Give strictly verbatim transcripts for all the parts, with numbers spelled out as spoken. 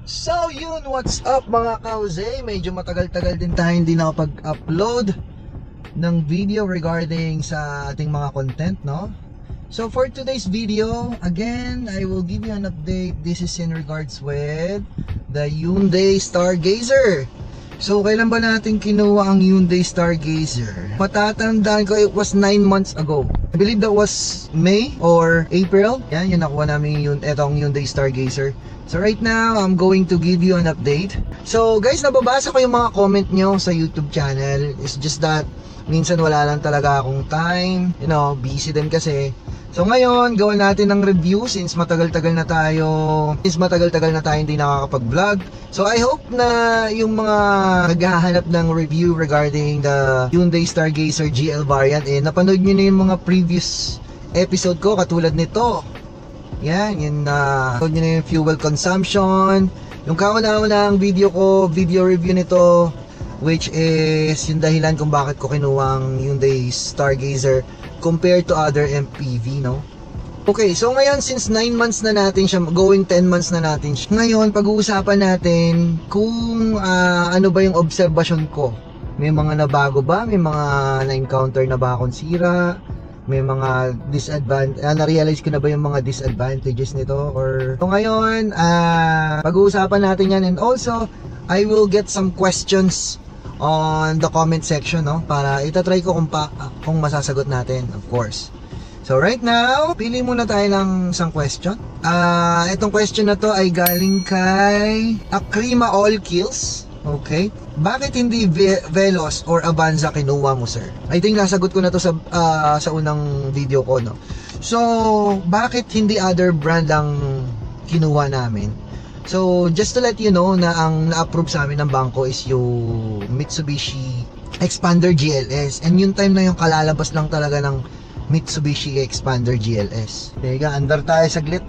So yun, what's up mga ka-Jose? Medyo matagal-tagal din tayo hindi nakapag-upload ng video regarding sa ating mga content, no? So for today's video, again, I will give you an update. This is in regards with the Hyundai Stargazer. So kailan ba natin kinuha ang Hyundai Stargazer? Matatandaan ko, it was nine months ago. I believe that was May or April. Yan, yun nakuha namin yung etong Hyundai Stargazer. So right now, I'm going to give you an update. So guys, nababasa ko yung mga comment nyo sa YouTube channel. It's just that minsan wala lang talaga akong time. You know, busy din kasi. So ngayon, gawin natin ng review since matagal-tagal na tayo Since matagal-tagal na tayo hindi nakakapag-vlog. So I hope na yung mga naghahanap ng review regarding the Hyundai Stargazer G L variant, eh napanood nyo na yung mga previous episode ko katulad nito. Yan, yun na uh, yun na yung fuel consumption. Yung kauna-unang video ko, video review nito, which is yung dahilan kung bakit ko kinuha ang Hyundai Stargazer compared to other M P V, no? Okay, so ngayon since nine months na natin siya, going ten months na natin siya, ngayon pag-uusapan natin kung uh, ano ba yung obserbasyon ko. May mga nabago ba? May mga na-encounter na ba akong sira? May mga disadvantage, uh, na-realize ko na ba yung mga disadvantages nito? Or so ngayon, uh, pag-uusapan natin yan. And also, I will get some questions on the comment section, no? Para itatry ko kung, pa, uh, kung masasagot natin, of course. So right now, pili muna tayo ng isang question. Uh, itong question na to ay galing kay Akrima All Kills. Okay. Bakit hindi Ve Veloz or Avanza kinuha mo, sir? I think nasagot ko na to sa uh, sa unang video ko, no. So, bakit hindi other brand ang kinuha namin? So, just to let you know na ang na-approve sa amin ng bangko is yung Mitsubishi Expander G L S. And yung time na yung kalalabas lang talaga ng Mitsubishi Expander G L S. Teka, andar tayo saglit.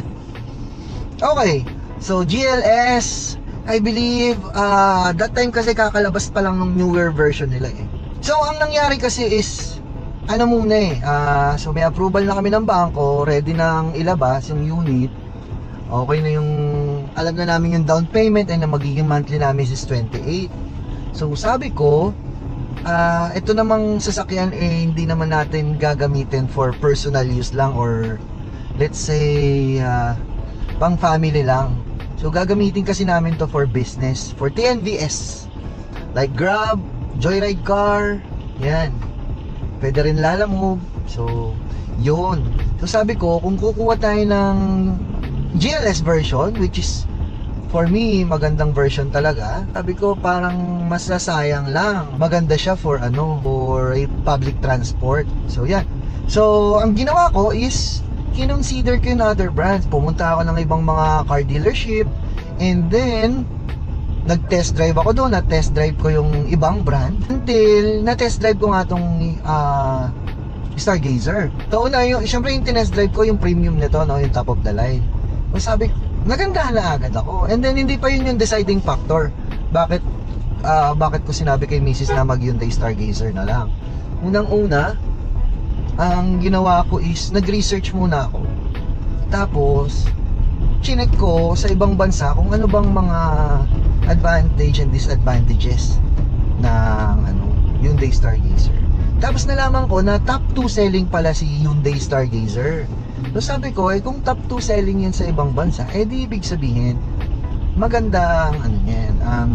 Okay. So, G L S, I believe, uh, that time kasi kakalabas pa lang ng newer version nila eh. So, ang nangyari kasi is, ano muna eh, uh, so may approval na kami ng bangko, ready nang ilabas yung unit. Okay na yung, alam na namin yung down payment and na magiging monthly namin is twenty-eight. So, sabi ko, uh, ito namang sasakyan eh, hindi naman natin gagamitin for personal use lang or let's say, uh, pang family lang. So gagamitin kasi namin to for business, for T N V S, like Grab, Joyride Car, yan. Pwede rin Lalamove. So yun. So sabi ko, kung kukuha tayo ng G L S version, which is for me magandang version talaga, sabi ko parang masasayang lang. Maganda siya for ano, for a public transport. So yan. So ang ginawa ko is kinonsider ko yung other brands. Pumunta ako ng ibang mga car dealership and then nag-test drive ako doon. Na-test drive ko yung ibang brand until na-test drive ko nga itong uh, Stargazer. So una, yung, syempre yung tinest drive ko yung premium nito, no? Yung top of the line. So sabi, nagandahan na agad ako. And then hindi pa yun yung deciding factor. Bakit uh, bakit ko sinabi kay Missus na mag Hyundai Stargazer na lang. Unang-una, ang ginawa ko is nag-research muna ako. Tapos chinek ko sa ibang bansa kung ano bang mga advantage and disadvantages ng ano, Hyundai Stargazer. Tapos nalaman ko na top two selling pala si Hyundai Stargazer. So sabi ko, eh kung top two selling yan sa ibang bansa, eh di ibig sabihin maganda ang ano yan, ang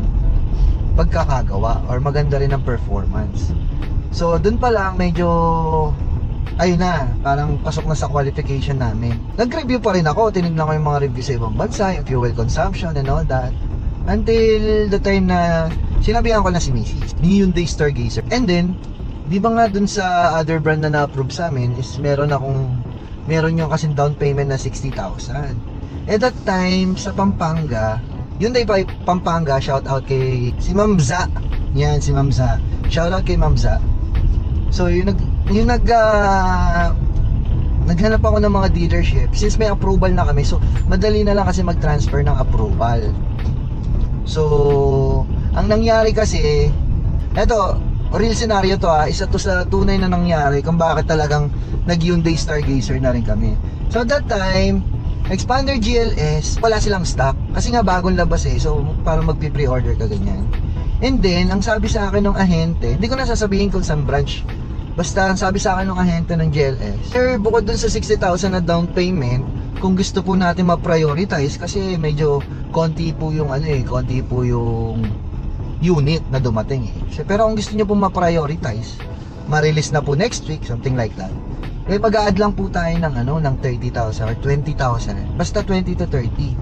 pagkakagawa or maganda rin ang performance. So, dun pa lang medyo ayun na, parang pasok na sa qualification namin. Nag-review pa rin ako, tinignan ko yung mga review sa ibang bansa, yung fuel consumption and all that. Until the time na sinabihan ko na si Missus ni Hyundai Stargazer. And then, di ba nga dun sa other brand na na-approve sa amin is meron akong, meron yung kasing down payment na sixty thousand. At that time, sa Pampanga, Hyundai Pampanga, shout out kay si Ma'am Za. Yan, si Ma'am Za. Shout out kay Ma'am Za. So yung nag yung nag uh, naghanap ako ng mga dealership since may approval na kami. So madali na lang kasi mag-transfer ng approval. So ang nangyari kasi, eto, real scenario to ah, isa to sa tunay na nangyari kung bakit talagang nag Hyundai Stargazer na rin kami. So at that time, Expander G L S, wala silang stock. Kasi nga bagong labas eh. So, parang magpi-pre-order ka ganyan. And then, ang sabi sa akin ng ahente, hindi ko na sasabihin kung saan branch. Basta, ang sabi sa akin ng ahente ng G L S, sir, bukod dun sa sixty thousand na down payment, kung gusto po natin ma-prioritize, kasi medyo konti po yung ano eh, konti po yung unit na dumating eh. Pero kung gusto nyo po ma-prioritize, ma-release na po next week, something like that. Eh, mag-a-add lang po tayo ng ano, ng thirty thousand or twenty thousand. Basta twenty to thirty.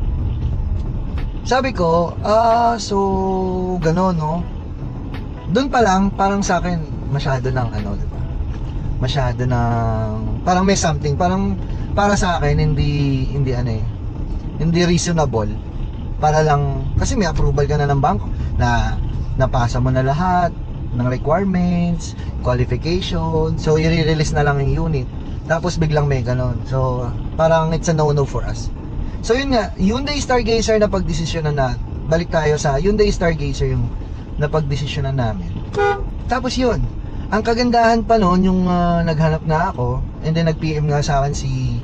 Sabi ko, ah, so, gano'n, no? Doon pa lang, parang sa akin, masyado ng ano, diba? Masyado ng, parang may something, parang, para sa akin, hindi, hindi ano eh, hindi reasonable. Para lang, kasi may approval ka na ng bangko, na, napasa mo na lahat, ng requirements, qualification, so i-release na lang yung unit, tapos biglang may ganon. So parang it's a no-no for us. So yun nga, Hyundai Stargazer na pagdesisyonan na, balik tayo sa Hyundai Stargazer yung napagdesisyonan namin. Tapos yun, ang kagandahan pa noon yung uh, naghanap na ako, and then nag-P M nga sa akin si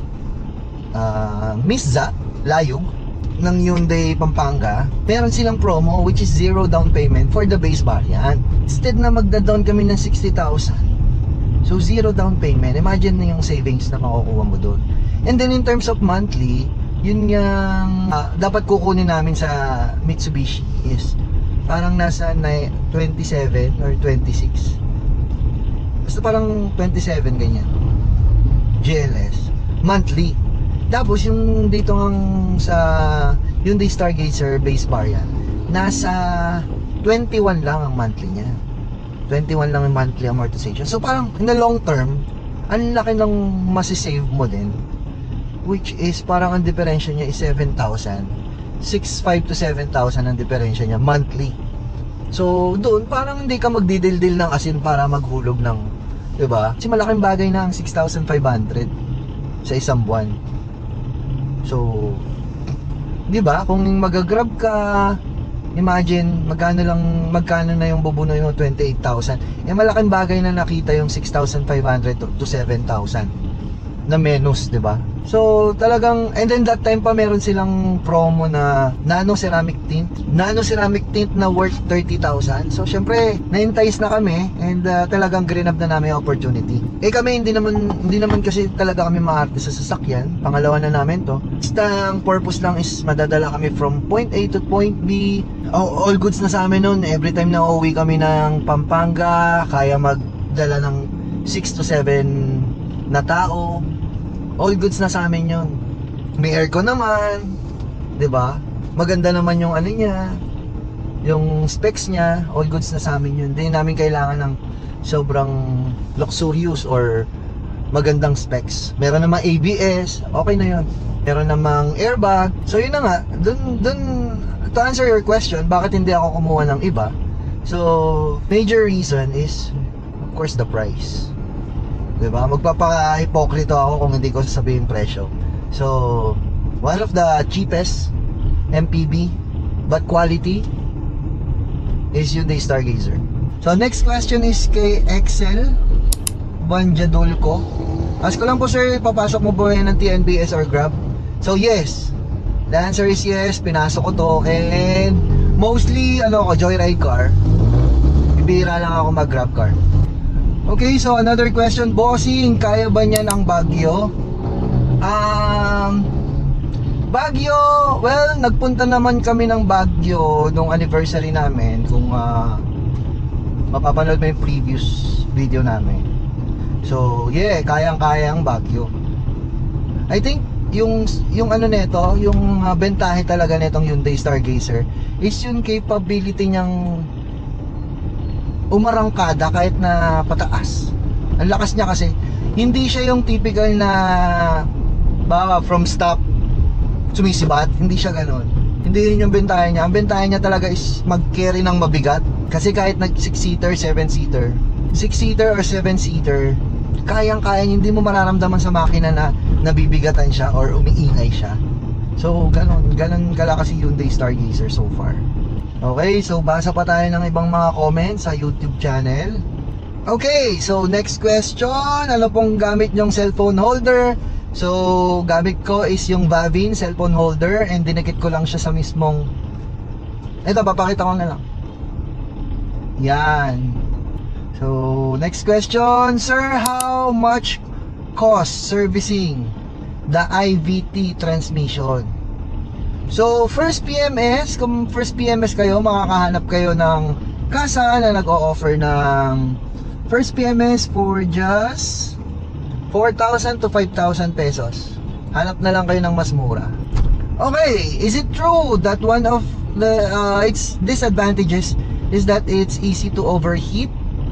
uh, Miss Za Layog ng Hyundai Pampanga. Meron silang promo which is zero down payment for the base variant. Instead na magda-down kami ng sixty thousand, so zero down payment. Imagine na yung savings na makukuha mo doon. And then in terms of monthly, yun yung uh, dapat kukunin namin sa Mitsubishi is parang nasa twenty-seven or twenty-six, basta parang twenty-seven ganyan G L S monthly. Tapos yung dito ng sa Hyundai Stargazer base variant, nasa twenty-one lang ang monthly niya. twenty-one lang ang monthly amortization. So parang in the long term, ang laki ng masisave mo din, which is parang ang diferensya niya is seven thousand. six thousand five hundred to seven thousand ang diferensya niya monthly. So doon parang hindi ka magdidildil ng asin para maghulog ng, 'di ba? Kasi malaking bagay na ang six thousand five hundred sa isang buwan. So, di ba? Kung mag-grab ka, imagine, magkano lang, magkano na yung bubuno yung twenty-eight thousand. Eh, malaking bagay na nakita yung six thousand five hundred to, to seven thousand na menus, di ba? So, talagang, and then that time pa meron silang promo na nano ceramic tint. Nano ceramic tint na worth thirty thousand. So, syempre, na-entice na kami and uh, talagang grinab na namin yung opportunity. Eh kami, hindi naman, hindi naman kasi talaga kami maarte sa sasakyan. Pangalawa na namin to. Basta ang purpose lang is madadala kami from point A to point B. Oh, all goods na sa amin nun. Every time na uuwi kami ng Pampanga, kaya magdala ng six to seven na tao. All goods na sa amin yun. May aircon naman, 'di ba? Maganda naman yung ano niya, yung specs niya. All goods na sa amin yun. Hindi namin kailangan ng sobrang luxurious or magandang specs. Meron namang A B S, okay na yun. Meron namang airbag. So yun na nga, dun, dun, to answer your question, bakit hindi ako kumuha ng iba? So, major reason is, of course, the price. Diba? Magpapaka-hipokrito ako kung hindi ko sasabihin presyo. So, one of the cheapest M P V but quality is Hyundai Stargazer. So, next question is kay Excel Banjadulco. Ask ko lang po, sir, papasok mo ba yan ng T N B S or Grab? So, yes. The answer is yes. Pinasok ko to. And mostly, ano ko, joyride car. Bibira lang ako mag-Grab car. Okay, so another question, bossing, kaya ba niyan ang Baguio? Um, Baguio, well, nagpunta naman kami ng Baguio nung anniversary namin. Kung uh, mapapanood mo yung previous video namin. So, yeah, kayang-kaya ang Baguio. I think, yung, yung ano neto, yung uh, bentahe talaga netong Hyundai Stargazer is yung capability niyang umarangkada kahit na pataas. Ang lakas niya kasi hindi siya yung typical na baka from stop sumisibat, hindi siya ganoon. Hindi yun yung bentahe niya. Ang bentahe niya talaga is mag-carry ng mabigat. Kasi kahit nag six seater, seven seater, six seater or seven seater, kayang-kaya, hindi mo mararamdaman sa makina na nabibigatan siya or umiingay siya. So ganon, ganon kalakas si Hyundai Stargazer so far. Okay, so basa pa tayo ng ibang mga comments sa YouTube channel. Okay, so next question, ano pong gamit nyong cellphone holder So, gamit ko is yung Vavin cellphone holder and dinikit ko lang siya sa mismong... Ito, papakita ko na lang. Yan. So, next question. Sir, how much cost servicing the I V T transmission? So, first P M S, kung first P M S kayo, makakahanap kayo ng kasa na nag-o-offer ng first P M S for just four thousand to five thousand pesos. Hanap na lang kayo ng mas mura. Okay, is it true that one of the uh, its disadvantages is that it's easy to overheat?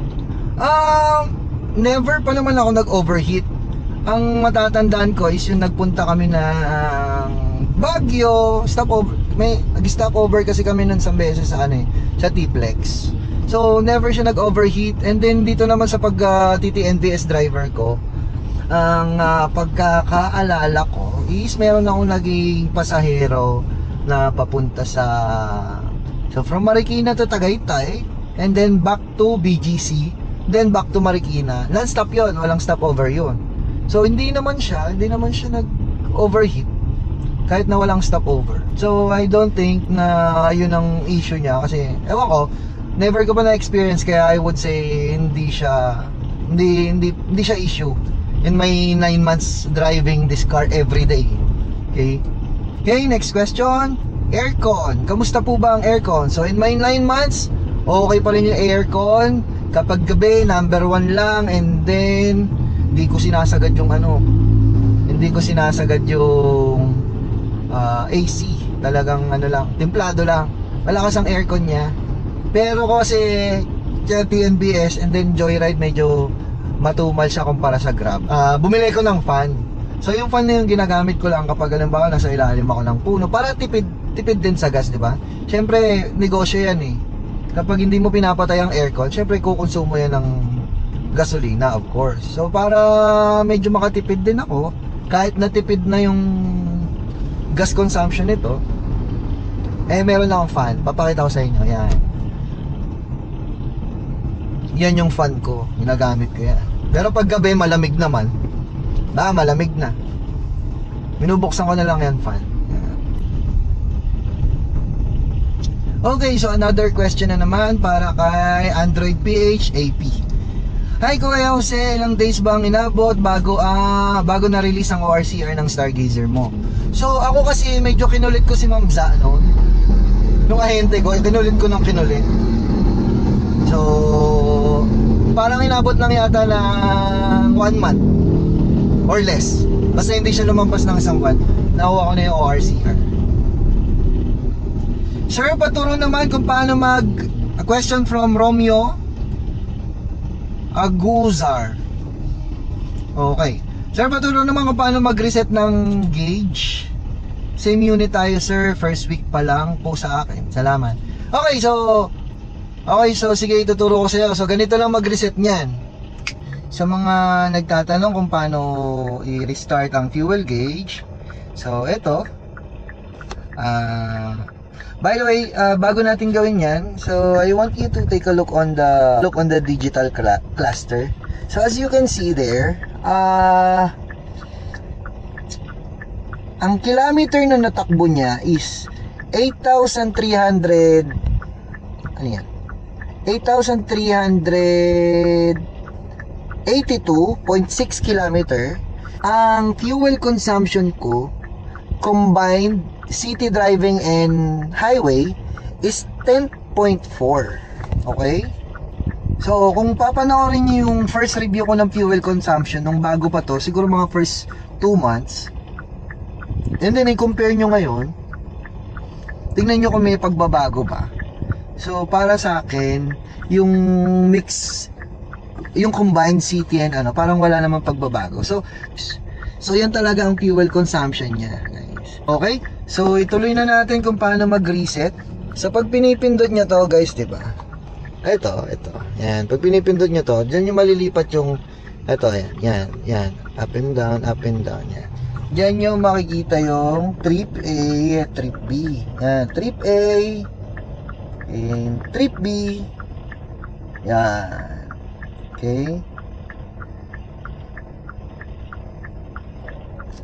Um, never pa naman ako nag-overheat. Ang matatandaan ko is yung nagpunta kami ng Baguio, stop over, may nag-stop over kasi kami nun sa beses sa ano eh, sa T-Plex. So never siya nag-overheat. And then dito naman sa pag uh, T T N B S driver ko, ang uh, pagkakaalala ko is meron akong naging pasahero na papunta sa, so from Marikina to Tagaytay, and then back to B G C, then back to Marikina. Non-stop yun, walang stopover yun. So hindi naman siya, hindi naman siya nag-overheat kahit na walang stopover. So I don't think na yun ang issue niya kasi ewan ko, never ko pa na-experience, kaya I would say hindi siya hindi hindi hindi siya issue in my nine months driving this car every day. Okay? Okay, next question. Aircon. Kamusta po ba ang aircon? So in my nine months, okay pa rin yung aircon. Kapag gabi, number one lang, and then hindi ko sinasagad yung ano, hindi ko sinasagad yung uh, A C. Talagang ano lang, templado lang. Malakas ang aircon niya. Pero kasi T N B S and then Joyride, medyo matumal siya kumpara sa Grab. uh, Bumili ko ng fan. So yung fan na yung ginagamit ko lang kapag halimbawa nasa ilalim ako ng puno, para tipid, tipid din sa gas, di ba? Siyempre, negosyo yan eh. Kapag hindi mo pinapatay ang aircon, siyempre kukonsumo yan ng gasolina, of course. So para medyo makatipid din ako, kahit natipid na yung gas consumption nito, eh meron akong fan. Papakita ko sa inyo, yan. Yan yung fan ko, ginagamit ko yan. Pero pag gabi malamig naman, ah malamig na, binubuksan ko na lang yan fan. Yan. Okay, so another question na naman para kay Android P H A P. Hi Kuya Jose, ilang days ba ang inabot bago ah bago na-release ang O R C R ng Stargazer mo? So ako kasi medyo kinulit ko si Ma'am Za noon. Nung ahente ko, kinulit ko ng kinulit. So parang inabot lang yata ng one month or less. Basta hindi siya lumampas ng isang buwan, nakuha ko na yung O R C R. Sir, paturo naman kung paano mag, a question from Romeo Aguzar. Okay. Sir, paturo naman kung paano mag-reset ng gauge. Same unit tayo sir, first week pa lang po sa akin. Salamat. Okay, so Okay, so sige, ituturo ko sa iyo. So ganito lang mag-reset niyan. Sa mga nagtatanong kung paano i-restart ang fuel gauge, so ito. Ah, uh, by the way, uh, bago natin gawin 'yan, so I want you to take a look on the look on the digital cl cluster. So as you can see there, ah uh, ang kilometer na natakbo niya is eight thousand three hundred. Ano yan? eight thousand three hundred eighty-two point six kilometer. Ang fuel consumption ko combined city driving and highway is ten point four. Okay? So kung papanoorin niyo yung first review ko ng fuel consumption nung bago pa to, siguro mga first two months, and then i-compare nyo ngayon, tingnan nyo kung may pagbabago ba. So para sa akin, yung mix, yung combined city and ano, parang wala namang pagbabago. So so yan talaga ang fuel consumption niya, guys. Okay? So ituloy na natin kung paano mag-reset. So pag pinipindot niya to, guys, 'di ba? Ito, ito. Yan, pag pinipindot niya to, diyan yung malilipat yung ito, yan, yan, yan. Up and down, up and down, yan. Diyan yung makikita yung trip A, trip B. Yan, trip A and trip B. Yan. Okay.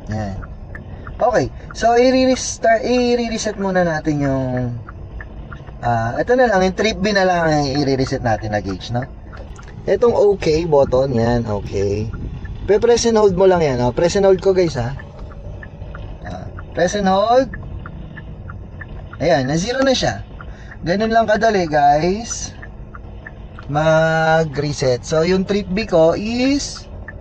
Yan. Okay, so i-restart, i-reset muna natin yung uh, ito na lang, yung trip B na lang i-reset natin na gauge, no? Itong OK button, yan, okay. Pe-press and hold mo lang yan, oh. Press and hold ko, guys, ha. Uh, press and hold. Ayan, na-zero na siya. Ganun lang kadali, guys, mag-reset. So, yung trip B ko is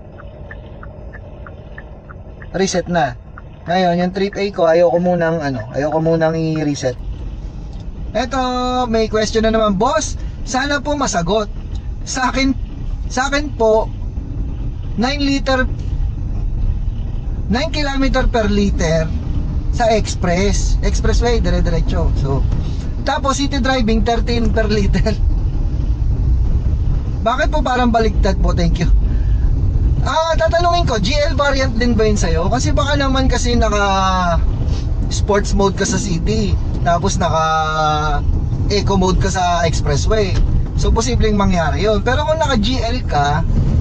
reset na. Ngayon, yung trip A ko, ayoko munang, ano, ayoko munang i-reset. Eto, may question na naman, boss, sana po masagot. Sa akin, sa akin po, nine liter, nine kilometer per liter sa express, expressway, dire-diretso. So, tapos city driving, thirteen per liter. Bakit po parang baliktad po? Thank you. Ah, tatanungin ko, G L variant din ba yun sa'yo? Kasi baka naman kasi naka sports mode ka sa city, tapos naka eco mode ka sa expressway. So, posibleng mangyari yun. Pero kung naka G L ka,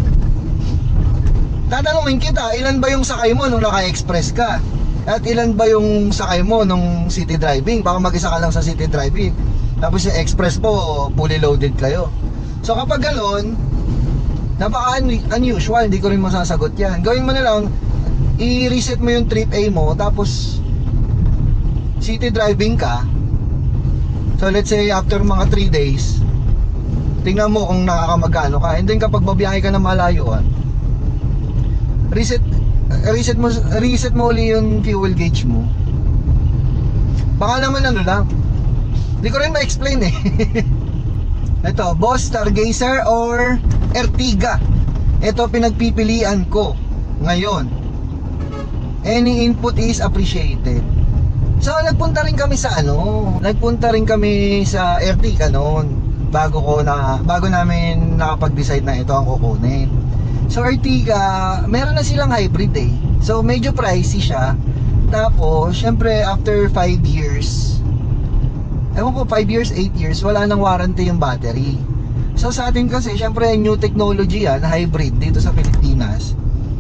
tatanungin kita, ilan ba yung sakay mo nung naka-express ka? At ilan ba yung sakay mo nung city driving? Baka mag-isa ka lang sa city driving, tapos yung express po, fully loaded kayo. So, kapag gano'n, napaka-unusual, hindi ko rin masasagot yan. Gawin mo na lang, i-reset mo yung trip A mo, tapos city driving ka. So let's say after mga three days, tingnan mo kung nakakamagano ka. And then kapag babiyahe ka na malayuan, reset reset mo reset mo uli yung fuel gauge mo. Baka naman ano lang, hindi ko rin ma-explain eh. Ito, boss, Stargazer or Ertiga? Ito pinagpipilian ko ngayon. Any input is appreciated. So nagpunta rin kami sa ano, nagpunta rin kami sa Ertiga noon, bago ko na bago namin nakapag-decide na ito ang kukunin. So Ertiga, meron na silang hybrid eh. So medyo pricey siya. Tapos syempre after five years, ewan ko, five years, eight years, wala nang warranty yung battery. So sa atin kasi, syempre new technology yan, hybrid dito sa Pilipinas.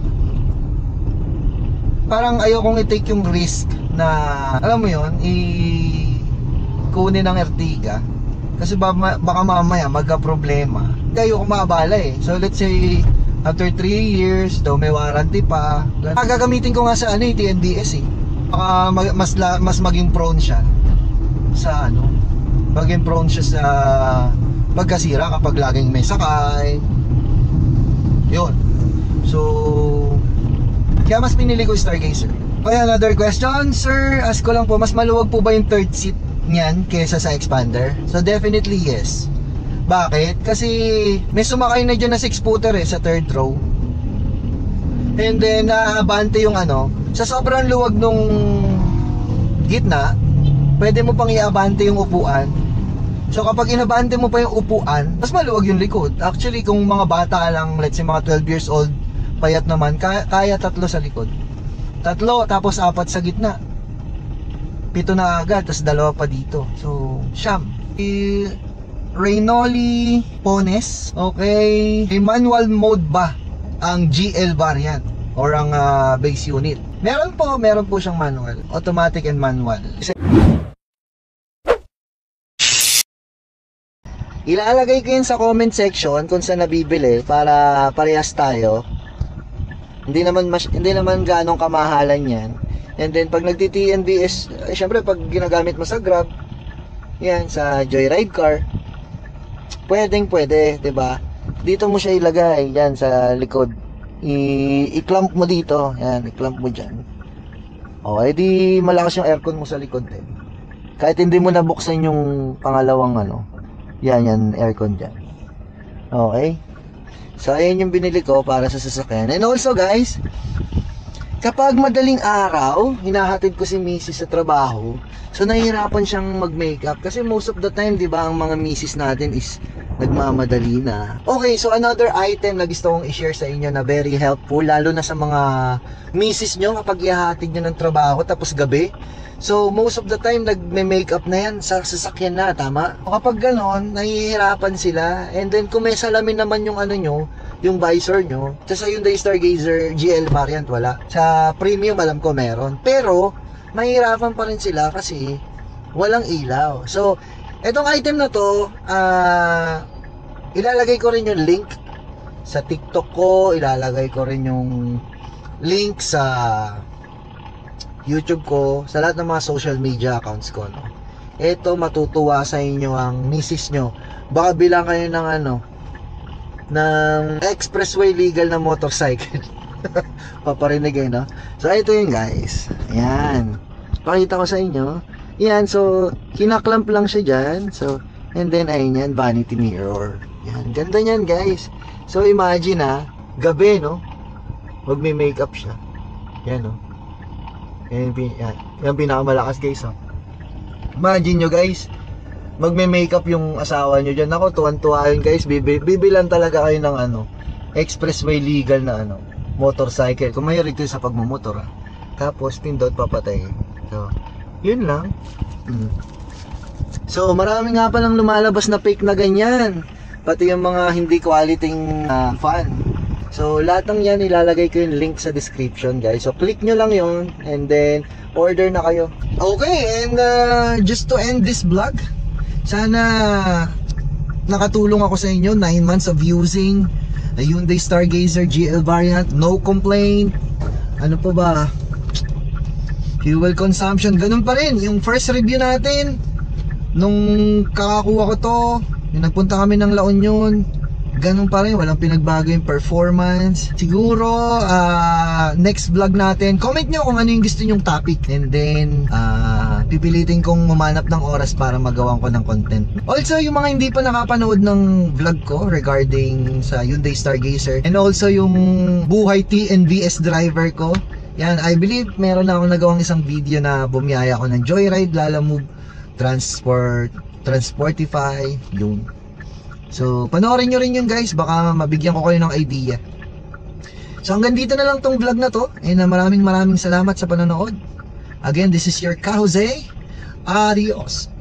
Parang ayokong i-take yung risk na, alam mo yun, i-kunin ng Ertiga. Kasi baka mamaya magka-problema. Ayoko maabala eh. So let's say, after three years, daw may warranty pa. Gagamitin ko nga sa ano, T N D S eh. Baka mas, mas maging prone siya sa ano, maging prone siya sa pagkasira kapag laging may sakay. Yun. So, kaya mas pinili ko Stargazer. Okay, another question, sir. Ask ko lang po, mas maluwag po ba yung third seat niyan kesa sa expander? So, definitely yes. Bakit? Kasi may sumakay na dyan na six footer eh, sa third row. And then, naabante yung ano, sa sobrang luwag nung gitna, pwede mo pang iabante yung upuan. So kapag inabante mo pa yung upuan, mas maluwag yung likod. Actually, kung mga bata lang, let's say mga twelve years old, payat naman, kaya, kaya tatlo sa likod. Tatlo, tapos apat sa gitna. Pito na agad, tapos dalawa pa dito. So, siyam. E, Reynoldi Pones. Okay. E, manual mode ba ang G L variant or ang uh, base unit? Meron po, meron po siyang manual. Automatic and manual. Ilalagay ko yun sa comment section kung saan nabibili para parehas tayo. Hindi naman mas, hindi naman ganong kamahalan yan. And then pag nagti-T N B S, eh, syempre pag ginagamit mo sa Grab, yan sa Joyride car, pwedeng pwede, 'di ba? Dito mo siya ilagay yan sa likod. I-clamp mo dito, yan, i-clamp mo diyan. Okay, di malakas yung aircon mo sa likod din. Kahit hindi mo nabuksan yung pangalawang ano, yan, yan, aircon dyan. Okay. So, ayan yung binili ko para sa sasakyan. And also, guys, kapag madaling araw, hinahatid ko si misis sa trabaho, so nahihirapan siyang mag-makeup. Kasi most of the time, di ba, ang mga misis natin is nagmamadali na. Okay, so another item na gusto kong i-share sa inyo na very helpful, lalo na sa mga misis nyo kapag ihahatid nyo ng trabaho tapos gabi. So, most of the time, nagme-makeup na yan sa sasakyan na, tama? Kapag ganon, nahihirapan sila. And then, kung may salamin naman yung ano nyo, yung visor nyo. Sa Hyundai Stargazer G L variant wala. Sa premium alam ko meron. Pero mahirapan pa rin sila kasi walang ilaw. So etong item na to, uh, ilalagay ko rin yung link sa TikTok ko, ilalagay ko rin yung link sa YouTube ko, sa lahat ng mga social media accounts ko, no? Ito, matutuwa sa inyo ang misis nyo. Baka bilang kayo ng ano, ng expressway legal na motorcycle. Paparinig eh, no? So, ito yun guys. Ayan. Pakita ko sa inyo. Yan, so, kinaklamp lang siya dyan. So, and then, ayun yan, vanity mirror. Yan, ganda yan guys. So, imagine ha, gabi, no? Magme-makeup siya. Yan, no? Yan, yan, yan pinakamalakas guys, no? Imagine nyo guys, magme-makeup yung asawa nyo dyan. Ako, tuwan-tuwa yun guys. Bibi, bibilan talaga kayo ng ano, expressway legal na ano, motorcycle. Kung mahilig kayo sa pagmumotor, ha? Tapos, pindot, papatayin. So, yun lang. Hmm. So, marami nga palang lumalabas na fake na ganyan. Pati yung mga hindi quality uh, fan. So, lahat ng yan, ilalagay ko yung link sa description, guys. So, click nyo lang yun, and then, order na kayo. Okay, and uh, just to end this vlog, sana nakatulong ako sa inyo. nine months of using the Hyundai Stargazer G L variant. No complaint. Ano pa ba? Fuel consumption, ganun pa rin. Yung first review natin, nung kakakuha ko to, yung nagpunta kami ng La Union, ganun pa rin, walang pinagbago yung performance. Siguro uh, next vlog natin, comment nyo kung ano yung gusto nyong topic, and then uh, pipilitin kong mamanap ng oras para magawan ko ng content. Also, yung mga hindi pa nakapanood ng vlog ko regarding sa Hyundai Stargazer, and also yung buhay T N V S driver ko, yan, I believe meron na akong nagawang isang video na bumiyaya ko ng Joyride, Lalamove, Transport, Transportify, yun. So, panoorin nyo rin yun guys, baka mabigyan ko kayo ng idea. So, hanggang dito na lang tong vlog na to, and uh, maraming maraming salamat sa panonood. Again, this is your Ka Jose. Adios.